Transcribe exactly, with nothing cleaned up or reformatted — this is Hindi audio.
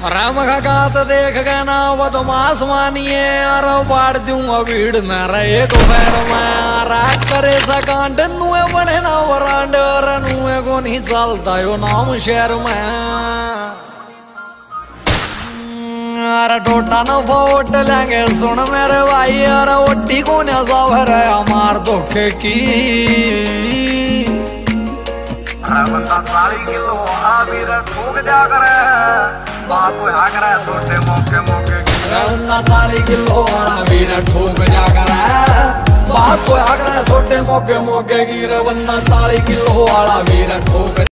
राम का तो देख गए ना वो तो मासमानिए और बाढ़ दूंगा भीड़ न रहे को पैर में रात करे सकांड नुए बने ना वरांड और नुए को नहीं चलता यो नाम शहर में अरे टोटा न फोट लेंगे सुन मेरे भाई अरे ओटी को न सवर है हमार दुख की बंदा सारी किलो आबिर ठोक जा करे बात तो आ करे छोटे मौके मौके बंदा सारी किलो आबिर ठोक जा करे बात तो आ करे छोटे मौके मौके की रे बंदा सारी किलो वाला वीर ठोक